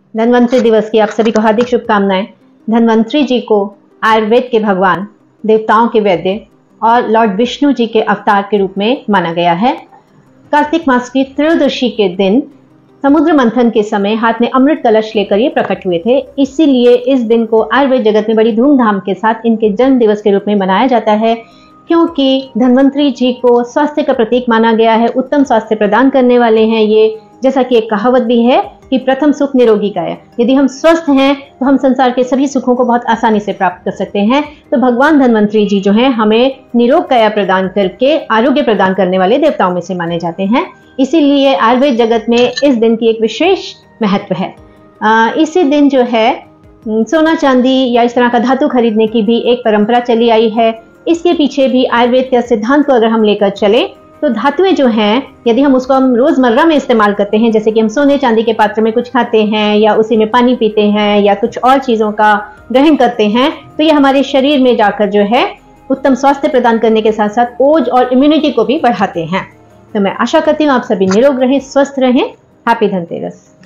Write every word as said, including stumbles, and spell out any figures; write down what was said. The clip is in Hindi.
धन्वंतरि दिवस की आप सभी को हार्दिक शुभकामनाएं। धन्वंतरि जी को आयुर्वेद के भगवान, देवताओं के वैद्य और लॉर्ड विष्णु जी के अवतार के रूप में माना गया है। कार्तिक मास की त्रयोदशी के दिन समुद्र मंथन के समय हाथ में अमृत कलश लेकर ये प्रकट हुए थे। इसीलिए इस दिन को आयुर्वेद जगत में बड़ी धूमधाम के साथ इनके जन्म दिवस के रूप में मनाया जाता है, क्योंकि धन्वंतरि जी को स्वास्थ्य का प्रतीक माना गया है। उत्तम स्वास्थ्य प्रदान करने वाले हैं ये। जैसा कि एक कहावत भी है कि प्रथम सुख निरोगी काया। यदि हम स्वस्थ हैं तो हम संसार के सभी सुखों को बहुत आसानी से प्राप्त कर सकते हैं। तो भगवान धन्वंतरि जी जो हैं हमें निरोग काया प्रदान करके आरोग्य प्रदान करने वाले देवताओं में से माने जाते हैं। इसीलिए आयुर्वेद जगत में इस दिन की एक विशेष महत्व है। आ, इसी दिन जो है सोना चांदी या इस तरह का धातु खरीदने की भी एक परंपरा चली आई है। इसके पीछे भी आयुर्वेद के सिद्धांत को अगर हम लेकर चले तो धातुएं जो हैं, यदि हम उसको हम रोजमर्रा में इस्तेमाल करते हैं, जैसे कि हम सोने चांदी के पात्र में कुछ खाते हैं या उसी में पानी पीते हैं या कुछ और चीजों का ग्रहण करते हैं, तो ये हमारे शरीर में जाकर जो है उत्तम स्वास्थ्य प्रदान करने के साथ साथ ओज और इम्यूनिटी को भी बढ़ाते हैं। तो मैं आशा करती हूँ आप सभी निरोग रहें, स्वस्थ रहें। हैप्पी धनतेरस।